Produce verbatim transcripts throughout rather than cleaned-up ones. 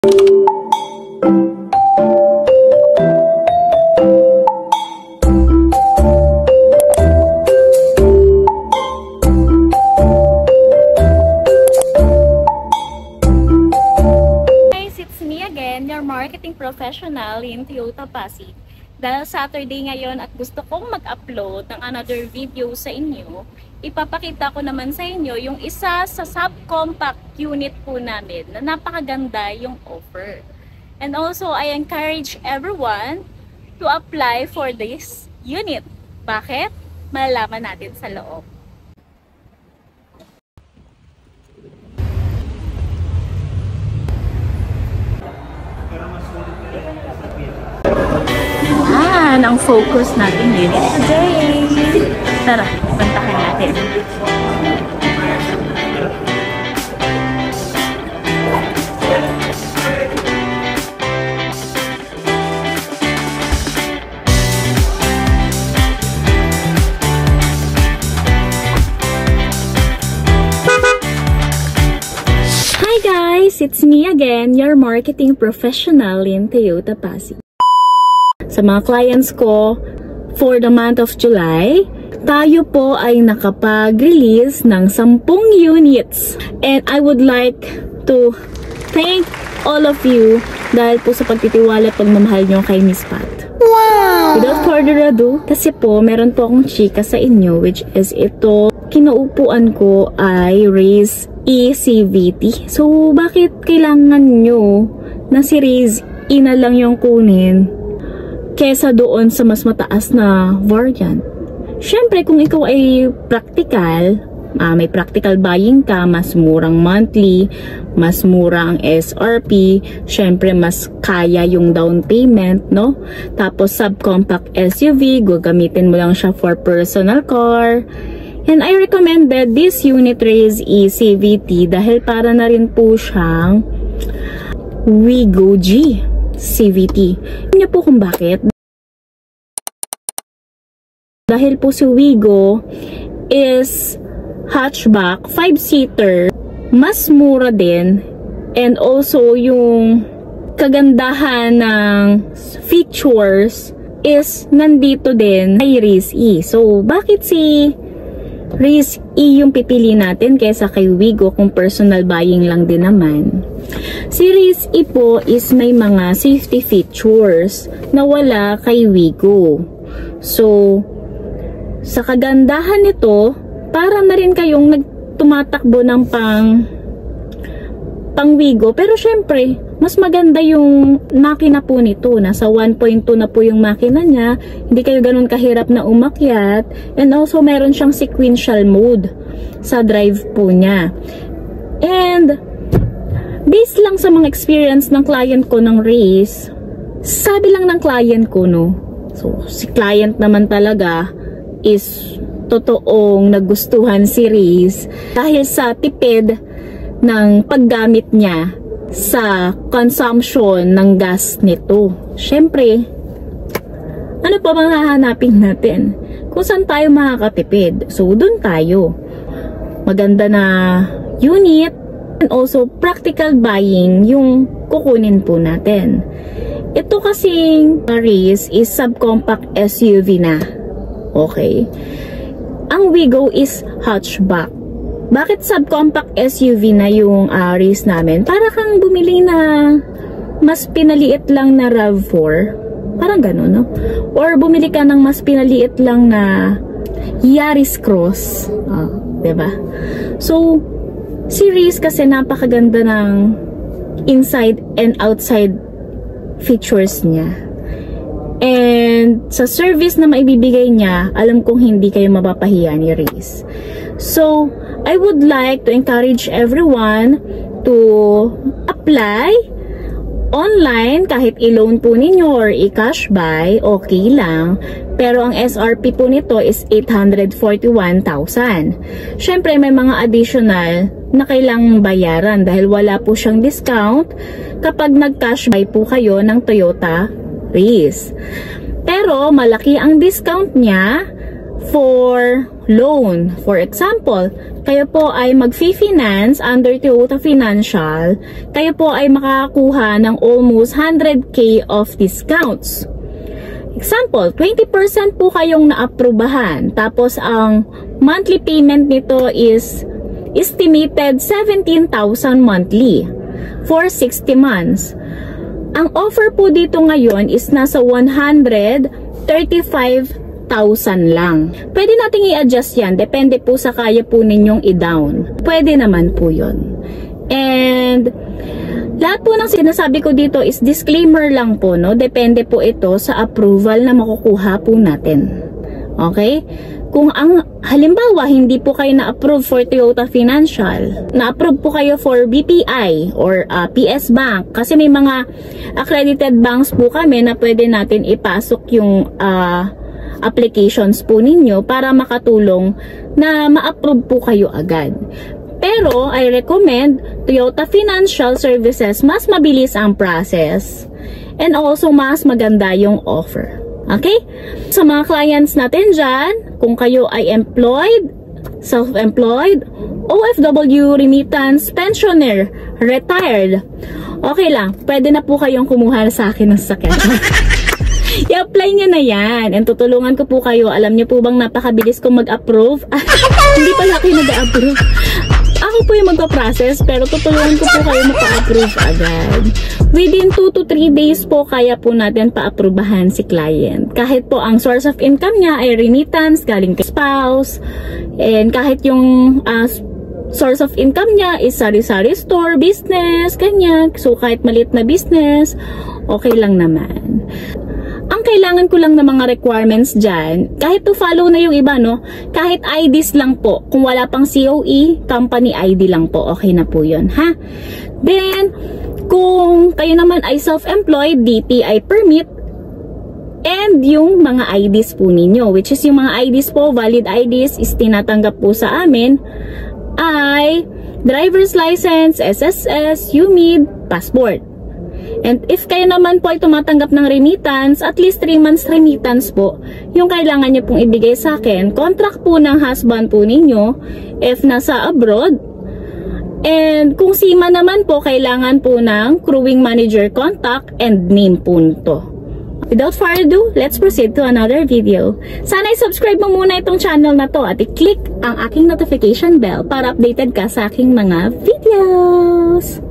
Marketing professional in Toyota Pasig. Dahil Saturday ngayon at gusto kong mag-upload ng another video sa inyo, ipapakita ko naman sa inyo yung isa sa subcompact unit po namin na napakaganda yung offer. And also, I encourage everyone to apply for this unit. Bakit? Malalaman natin sa loob. Yan ang focus natin unit today. Tara, puntahan natin. Hi guys! It's me again, your marketing professional in Toyota Pasig. Sa mga clients ko, for the month of July, tayo po ay nakapag-release ng sampung units. And I would like to thank all of you dahil po sa pagtitiwala at pagmamahal nyo kay Miss Pat. Wow! Without further ado, kasi po meron po akong chika sa inyo, which is ito, kinaupuan ko ay Race E C V T. So, bakit kailangan nyo na si Race E na lang yung kunin kesa doon sa mas mataas na variant? Syempre, kung ikaw ay practical, ah, may practical buying ka, mas murang monthly, mas murang S R P, syempre mas kaya yung down payment, no? Tapos subcompact S U V, gagamitin mo lang siya for personal car. And I recommended this unit Race E C V T dahil para na rin po siyang Wigo G C V T. Alam niyo po kung bakit? Dahil po si Wigo is hatchback, five-seater, mas mura din, and also yung kagandahan ng features is nandito din kay Race E. So, bakit si Race E yung pipili natin kaysa kay Wigo kung personal buying lang din naman? Si Race E po is may mga safety features na wala kay Wigo. So, sa kagandahan nito, para na rin kayong nagtumatakbo ng pang pang Wigo. Pero syempre, mas maganda yung makina po nito. Nasa one point two na po yung makina niya. Hindi kayo ganun kahirap na umakyat. And also, meron siyang sequential mode sa drive po niya. And based lang sa mga experience ng client ko ng Race, sabi lang ng client ko, no? So, si client naman talaga is totoong nagustuhan si Race dahil sa tipid ng paggamit niya sa consumption ng gas nito. Syempre, ano pa bang hahanapin natin? Kung saan tayo makakatipid? So, dun tayo. Maganda na unit and also practical buying yung kukunin po natin. Ito kasing Race is subcompact S U V na. Okay. Ang Wigo is hatchback. Bakit subcompact S U V na yung uh, Race namin? Para kang bumili na mas pinaliit lang na RAV four. Parang gano'n, no? Or bumili ka ng mas pinaliit lang na Yaris Cross. Uh, diba? So, si Race kasi napakaganda ng inside and outside features niya. And sa service na maibibigay niya, alam kong hindi kayo mapapahiya ni Race. So, I would like to encourage everyone to apply online. Kahit i-loan po ninyo or i-cash buy, okay lang. Pero ang S R P po nito is eight hundred forty-one thousand. Syempre, may mga additional na kailangang bayaran dahil wala po siyang discount kapag nag-cash buy po kayo ng Toyota Race. Pero malaki ang discount niya for loan. For example, kayo po ay mag-finance under Toyota Financial, kayo po ay makakakuha ng almost one hundred K of discounts. Example, twenty percent po kayong naaprubahan, tapos ang monthly payment nito is estimated seventeen thousand monthly for sixty months. Ang offer po dito ngayon is nasa one hundred thirty-five thousand lang. Pwede nating i-adjust yan. Depende po sa kaya po ninyong i-down. Pwede naman po yun. And lahat po ng sinasabi ko dito is disclaimer lang po, no? Depende po ito sa approval na makukuha po natin. Okay? Kung ang halimbawa hindi po kayo na-approve for Toyota Financial, na-approve po kayo for B P I or uh, P S Bank, kasi may mga accredited banks po kami na pwede natin ipasok yung uh, applications po ninyo para makatulong na ma-approve po kayo agad. Pero I recommend Toyota Financial Services, mas mabilis ang process and also mas maganda yung offer. Okay? Sa mga clients natin dyan, kung kayo ay employed, self-employed, O F W, remittance, pensioner, retired, okay lang, pwede na po kayong kumuha sa akin ng sakyan. I-apply nyo na yan. And tutulungan ko po kayo. Alam nyo po bang napakabilis kong mag-approve? Hindi pala kayo nag-approve. Ako po yung magpa-process, pero tutulungan ko po kayo maka-approve agad. Within two to three days po, kaya po natin pa-aprubahan si client. Kahit po ang source of income niya ay remittance, galing kay spouse, and kahit yung uh, source of income niya is sari-sari store, business, ganyan. So, kahit maliit na business, okay lang naman. Ang kailangan ko lang ng mga requirements dyan, kahit to follow na yung iba, no? Kahit I Ds lang po. Kung wala pang C O E, company I D lang po. Okay na po yun, ha? Then, kung kayo naman ay self-employed, D T I permit, and yung mga I Ds po ninyo, which is yung mga I Ds po, valid I Ds is tinatanggap po sa amin, ay driver's license, S S S, U M I D, passport. And if kayo naman po ay tumatanggap ng remittance, at least three months remittance po, yung kailangan nyo pong ibigay sa akin, contract po ng husband po ninyo, if nasa abroad. And kung seaman naman po, kailangan po ng crewing manager contact and name po nito. Without further ado, let's proceed to another video. Sana i-subscribe mo muna itong channel na to at i-click ang aking notification bell para updated ka sa aking mga videos.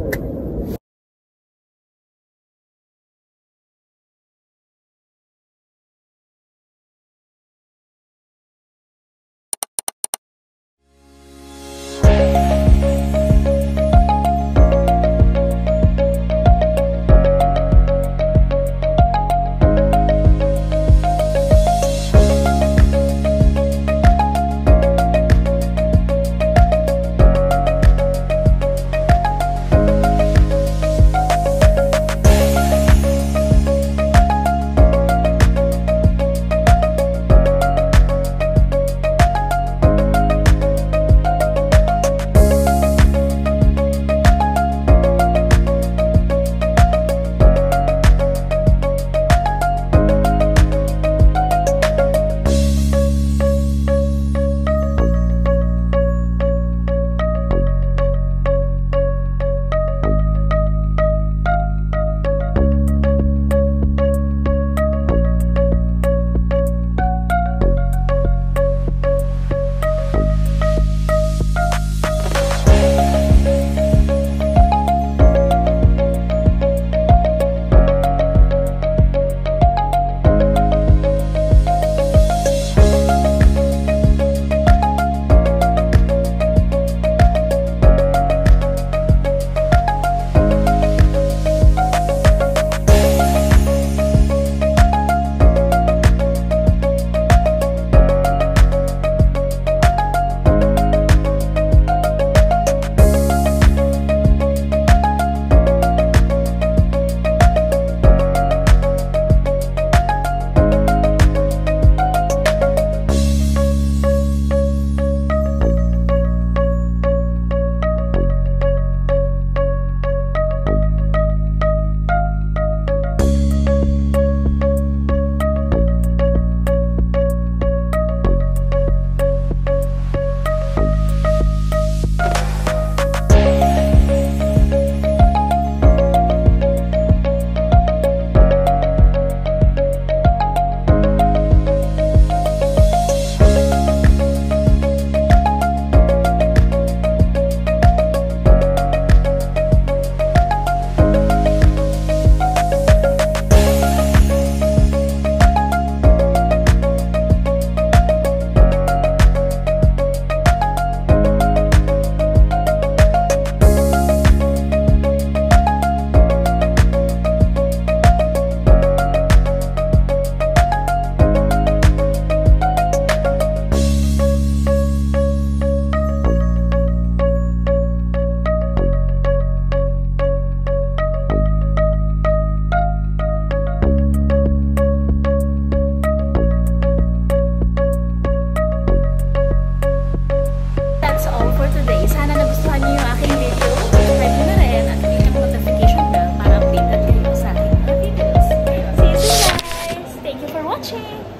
watching!